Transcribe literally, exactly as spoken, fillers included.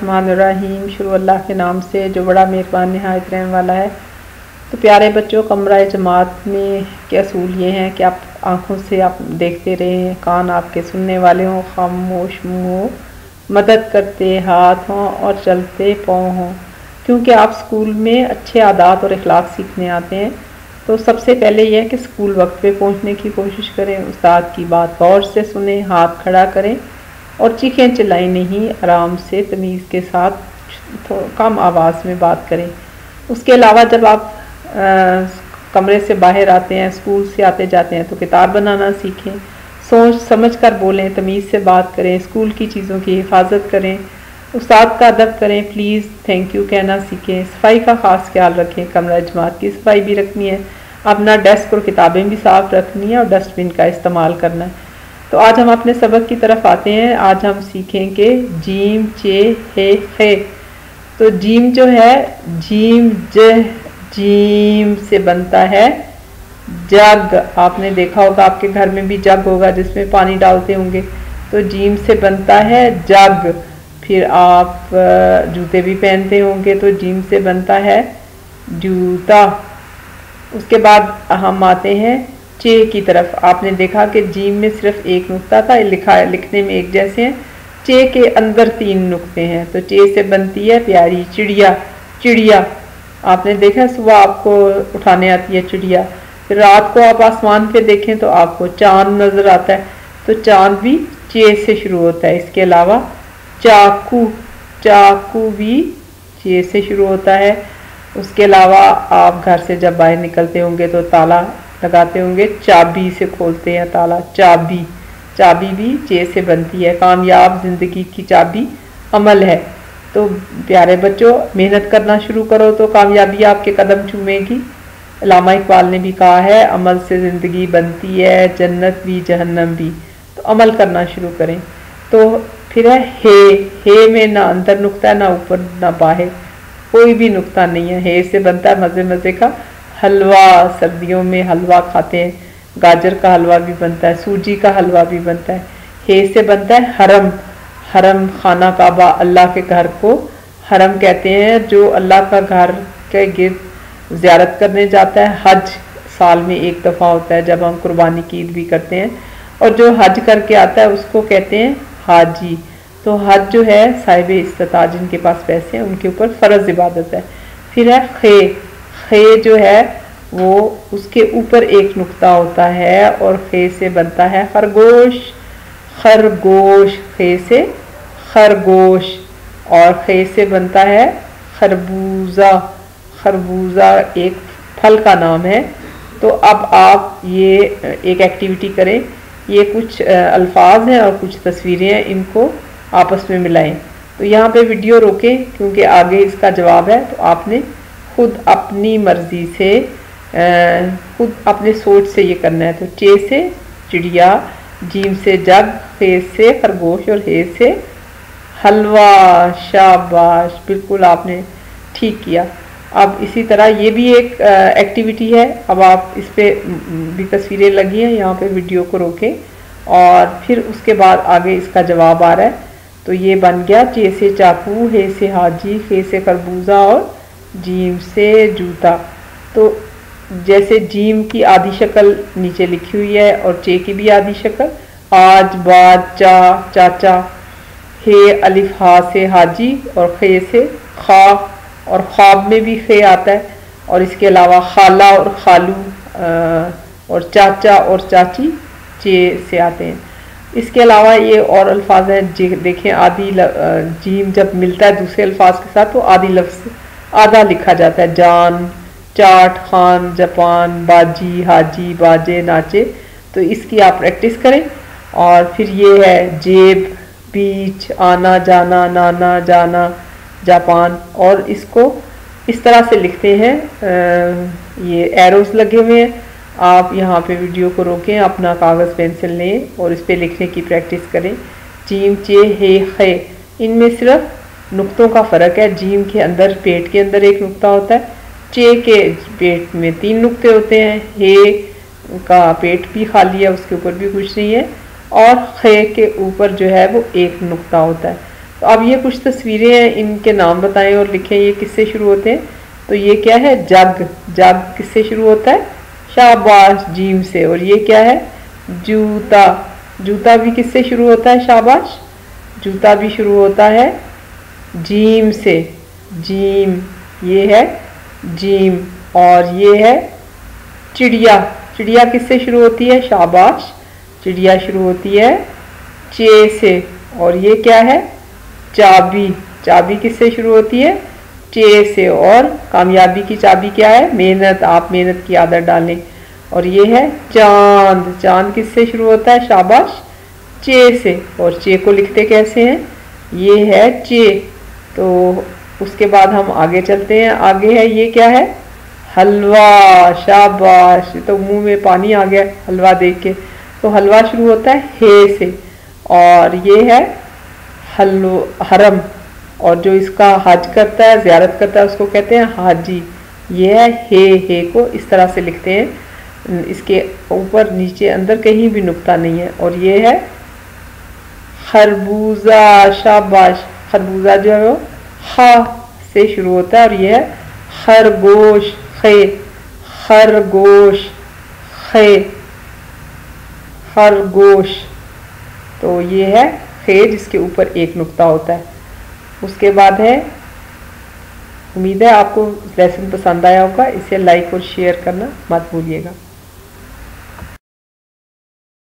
الرحمن الرحیم، شروع اللہ کے نام سے جو بڑا مہربان نہایت رحم والا ہے۔ تو پیارے بچوں، کمرہ جماعت میں کے اصول یہ ہیں کہ آپ آنکھوں سے آپ دیکھتے رہیں، کان آپ کے سننے والے ہوں، خاموش منہ ہو، مدد کرتے ہاتھ ہوں اور چلتے پاؤں ہوں، کیونکہ آپ اسکول میں اچھے عادات اور اخلاق سیکھنے آتے ہیں۔ تو سب سے پہلے یہ ہے کہ اسکول وقت پہ پہنچنے کی کوشش کریں، استاد کی بات غور سے سنیں، ہاتھ کھڑا کریں اور چیخیں چلائیں نہیں، آرام سے تمیز کے ساتھ کم آواز میں بات کریں۔ اس کے علاوہ جب آپ کمرے سے باہر آتے ہیں، اسکول سے آتے جاتے ہیں، تو کتاب بنانا سیکھیں، سوچ سمجھ کر بولیں، تمیز سے بات کریں، اسکول کی چیزوں کی حفاظت کریں، استاد کا ادب کریں، پلیز تھینک یو کہنا سیکھیں، صفائی کا خاص خیال رکھیں، کمرہ جماعت کی صفائی بھی رکھنی ہے، اپنا ڈیسک اور کتابیں بھی صاف رکھنی ہے اور ڈسٹ بن کا استعمال کرنا ہے۔ تو آج ہم اپنے سبق کی طرف آتے ہیں۔ آج ہم سیکھیں کہ جیم چے ہے خے۔ تو جیم جو ہے، جیم ج جیم سے بنتا ہے جگ۔ آپ نے دیکھا ہوگا آپ کے گھر میں بھی جگ ہوگا جس میں پانی ڈالتے ہوں گے، تو جیم سے بنتا ہے جگ۔ پھر آپ جوتے بھی پہنتے ہوں گے تو جیم سے بنتا ہے جوتا۔ اس کے بعد ہم آتے ہیں چے کی طرف۔ آپ نے دیکھا کہ جیم میں صرف ایک نقطہ تھا، لکھا لکھنے میں ایک جیسے ہیں، چے کے اندر تین نقطے ہیں، تو چے سے بنتی ہے پیاری چڑیا، چڑیا۔ آپ نے دیکھا صبح آپ کو اٹھانے آتی ہے چڑیا، پھر رات کو آپ آسمان پہ دیکھیں تو آپ کو چاند نظر آتا ہے، تو چاند بھی چے سے شروع ہوتا ہے۔ اس کے علاوہ چاقو، چاقو بھی چے سے شروع ہوتا ہے۔ اس کے علاوہ آپ گھر سے جب باہر نکلتے ہوں گے تو تالا لگاتے ہوں گے، چابی سے کھولتے ہیں تالا، چابی، چابی بھی چے سے بنتی ہے۔ کامیاب زندگی کی چابی عمل ہے۔ تو پیارے بچوں، محنت کرنا شروع کرو تو کامیابی آپ کے قدم چومے گی۔ علامہ اقبال نے بھی کہا ہے، عمل سے زندگی بنتی ہے، جنت بھی جہنم بھی۔ تو عمل کرنا شروع کریں۔ تو پھر ہے ہے، ہے میں نہ اندر نقطہ ہے، نہ اوپر نہ باہر، کوئی بھی نقطہ نہیں ہے۔ ہے سے بنتا ہے مزے مزے کا حلوہ، سردیوں میں حلوہ کھاتے ہیں، گاجر کا حلوہ بھی بنتا ہے، سوجی کا حلوہ بھی بنتا ہے۔ ہے سے بنتا ہے حرم، حرم خانہ کعبہ، اللہ کے گھر کو حرم کہتے ہیں۔ جو اللہ کا گھر کے گرد زیارت کرنے جاتا ہے، حج سال میں ایک دفعہ ہوتا ہے جب ہم قربانی کی عید بھی کرتے ہیں، اور جو حج کر کے آتا ہے اس کو کہتے ہیں حاجی۔ تو حج جو ہے صاحب استطاعت جن کے پاس پیسے ہیں ان کے اوپر فرض عبادت ہے۔ پھر ہے خے، خے جو ہے وہ اس کے اوپر ایک نقطہ ہوتا ہے اور خے سے بنتا ہے خرگوش، خرگوش، خے سے خرگوش، اور خے سے بنتا ہے خربوزہ، خربوزہ ایک پھل کا نام ہے۔ تو اب آپ یہ ایک ایکٹیویٹی کریں، یہ کچھ الفاظ ہیں اور کچھ تصویریں ہیں، ان کو آپس میں ملائیں۔ تو یہاں پہ ویڈیو روکیں کیونکہ آگے اس کا جواب ہے، تو آپ نے خود اپنی مرضی سے، خود اپنے سوچ سے یہ کرنا ہے۔ تو چے سے چڑیا، جیم سے جگ، خے سے خرگوش اور ہے سے حلوہ۔ شاباش، بالکل آپ نے ٹھیک کیا۔ اب اسی طرح یہ بھی ایک ایکٹیویٹی ہے، اب آپ اس پہ بھی تصویریں لگی ہیں، یہاں پہ ویڈیو کو روکیں اور پھر اس کے بعد آگے اس کا جواب آ رہا ہے۔ تو یہ بن گیا چے سے چاقو، ہے سے حاجی، خے سے خربوزہ اور جیم سے جوتا۔ تو جیسے جیم کی آدھی شکل نیچے لکھی ہوئی ہے اور چے کی بھی آدھی شکل، آج، بعد، چا، چاچا، ہے الف ہا سے حاجی اور خے سے خا، اور خواب میں بھی خے آتا ہے، اور اس کے علاوہ خالہ اور خالو اور چاچا اور چاچی چے سے آتے ہیں۔ اس کے علاوہ یہ اور الفاظ ہیں، دیکھیں آدھی جیم جب ملتا ہے دوسرے الفاظ کے ساتھ تو آدھی لفظ آدھا لکھا جاتا ہے، جان، چاٹ، خان، جاپان، باجی، حاجی، باجے، ناچے۔ تو اس کی آپ پریکٹس کریں۔ اور پھر یہ ہے جیب، بیچ، آنا جانا، نانا جانا، جاپان، اور اس کو اس طرح سے لکھتے ہیں، یہ ایروز لگے ہوئے ہیں۔ آپ یہاں پہ ویڈیو کو روکیں، اپنا کاغذ پینسل لیں اور اس پہ لکھنے کی پریکٹس کریں۔ جیم چے ہے خے، ان میں صرف نقطوں کا فرق ہے۔ جیم کے اندر، پیٹ کے اندر ایک نقطہ ہوتا ہے، چے کے پیٹ میں تین نقطے ہوتے ہیں، ہے کا پیٹ بھی خالی ہے، اس کے اوپر بھی کچھ نہیں ہے، اور خے کے اوپر جو ہے وہ ایک نقطہ ہوتا ہے۔ تو اب یہ کچھ تصویریں ہیں، ان کے نام بتائیں اور لکھیں یہ کس سے شروع ہوتے ہیں. تو یہ کیا ہے؟ جگ. جگ کس سے شروع ہوتا ہے؟ شاباش جیم سے. اور یہ کیا ہے؟ جوتا. جوتا بھی کس سے شروع ہوتا ہے؟ شاباش. جوتا بھی شروع ہوتا ہے جیم سے. جیم. یہ ہے جیم. اور یہ ہے چڑیا. چڑیا کس سے شروع ہوتی ہے؟ شاباش. چڑیا شروع ہوتی ہے چے سے. اور یہ کیا ہے؟ چابی. چابی کس سے شروع ہوتی ہے؟ چے سے. اور کامیابی کی چابی کیا ہے؟ محنت. آپ محنت کی عادت ڈالیں. اور یہ ہے چاند. چاند کس سے شروع ہوتا ہے؟ شاباش. چے سے. اور چے کو لکھتے کیسے ہیں؟ یہ ہے چے. تو اس کے بعد ہم آگے چلتے ہیں. آگے ہے یہ کیا ہے؟ حلوہ. شاباش. تو منہ میں پانی آ گیا حلوہ دیکھ کے. تو حلوہ شروع ہوتا ہے ہے سے. اور یہ ہے حلو حرم. اور جو اس کا حج کرتا ہے، زیارت کرتا ہے، اس کو کہتے ہیں حاجی. یہ ہے ہے. ہے کو اس طرح سے لکھتے ہیں، اس کے اوپر نیچے اندر کہیں بھی نقطہ نہیں ہے. اور یہ ہے خربوزہ. شاباش. خربوزہ جو ہے وہ خا سے شروع ہوتا ہے. اور یہ ہے خرگوش. خے. خرگوش. خے. خرگوش. تو یہ ہے خے جس کے اوپر ایک نقطہ ہوتا ہے. اس کے بعد ہے، امید ہے آپ کو لیسن پسند آیا ہوگا. اسے لائک اور شیئر کرنا مت بھولیے گا.